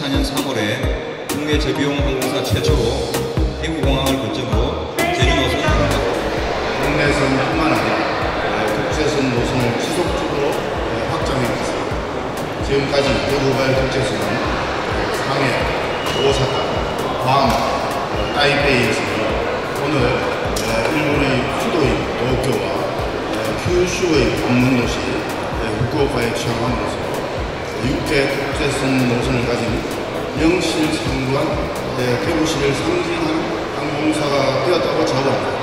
2014년 3월에 국내 저비용 항공사 최초로 대구공항을 거점으로 제주 노선을 국내선뿐만 아니라 국제선 노선을 지속적으로 확장해왔습니다. 지금까지 대구발 국제선은 상해, 오사카, 괌, 타이베이에서 오늘 일본의 수도인 도쿄와 큐슈의 관문도시 후쿠오카에 취항함으로써 6개 국제선 노선을 가진 명실상부한 대구시를 상징하는 항공사가 되었다고 자부합니다.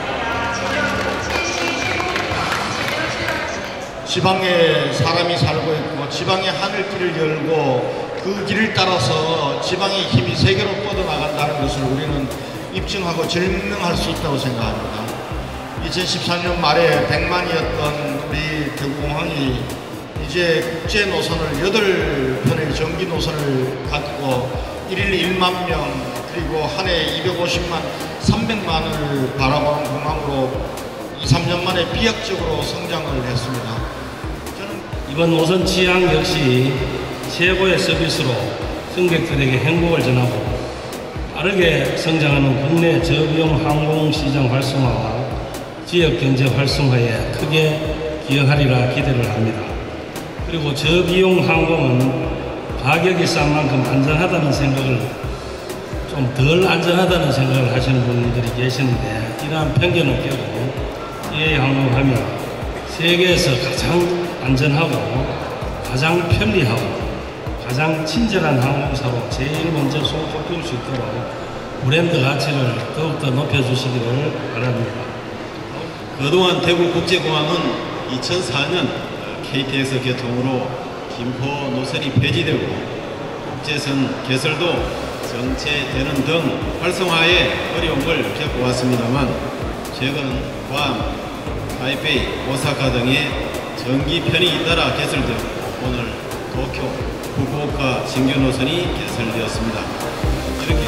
지방에 사람이 살고 있고 지방의 하늘길을 열고 그 길을 따라서 지방의 힘이 세계로 뻗어나간다는 것을 우리는 입증하고 증명할 수 있다고 생각합니다. 2014년 말에 100만이었던 우리 대구공항이 이제 국제 노선을 8편의 정기 노선을 갖고 1일 1만 명 그리고 한 해 250만, 300만을 바라보는 공항으로 2, 3년 만에 비약적으로 성장을 했습니다. 저는 이번 노선 취항 역시 최고의 서비스로 승객들에게 행복을 전하고 빠르게 성장하는 국내 저비용 항공시장 활성화와 지역경제 활성화에 크게 기여하리라 기대를 합니다. 그리고 저비용 항공은 가격이 싼 만큼 안전하다는 생각을 좀 덜 안전하다는 생각을 하시는 분들이 계시는데 이러한 편견을 깨고 EA항공하면 세계에서 가장 안전하고 가장 편리하고 가장 친절한 항공사로 제일 먼저 손꼽힐 수 있도록 브랜드 가치를 더욱더 높여주시기를 바랍니다. 그동안 대구국제공항은 2004년 KTX 개통으로 김포 노선이 폐지되고 국제선 개설도 정체되는 등 활성화에 어려움을 겪어왔습니다만 최근 괌, 타이베이, 오사카 등의 정기편이 잇따라 개설되고 오늘 도쿄, 후쿠오카 신규 노선이 개설되었습니다. 이렇게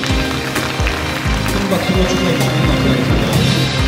큰 박수로 축하해 주시기 바랍니다.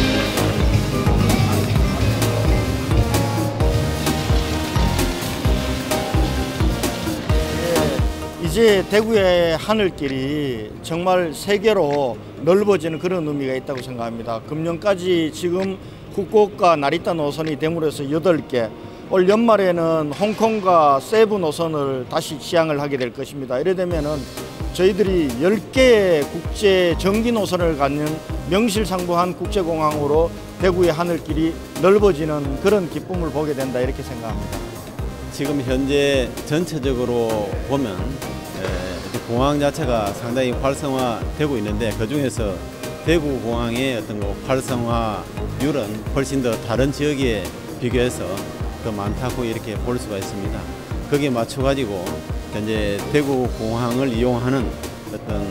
이제 대구의 하늘길이 정말 세계로 넓어지는 그런 의미가 있다고 생각합니다. 금년까지 지금 후쿠오카 나리타 노선이 대물에서 8개, 올 연말에는 홍콩과 세부 노선을 다시 시항을 하게 될 것입니다. 이래 되면은 저희들이 10개의 국제 정기 노선을 갖는 명실상부한 국제공항으로 대구의 하늘길이 넓어지는 그런 기쁨을 보게 된다 이렇게 생각합니다. 지금 현재 전체적으로 보면 공항 자체가 상당히 활성화되고 있는데 그중에서 대구공항의 어떤 활성화율은 훨씬 더 다른 지역에 비교해서 더 많다고 이렇게 볼 수가 있습니다. 거기에 맞춰 가지고 현재 대구공항을 이용하는 어떤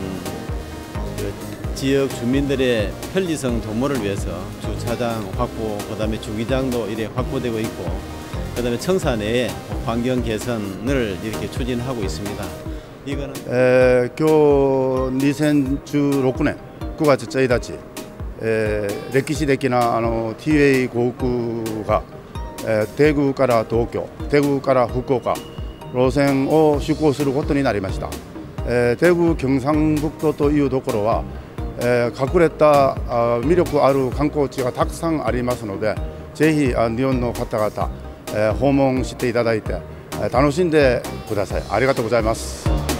지역 주민들의 편리성 도모를 위해서 주차장 확보, 그다음에 주기장도 이렇게 확보되고 있고, 그다음에 청사 내에 환경 개선을 이렇게 추진하고 있습니다. 이거는 今日2016年9月1日、歴史的なTA 航空が、대구から東京、대구から福岡路線を出航することになりました。대구 경상북도というところは、隠れた魅力ある観光地がたくさんありますので、ぜひ日本の方々、訪問していただいて楽しんでください。ありがとうございます。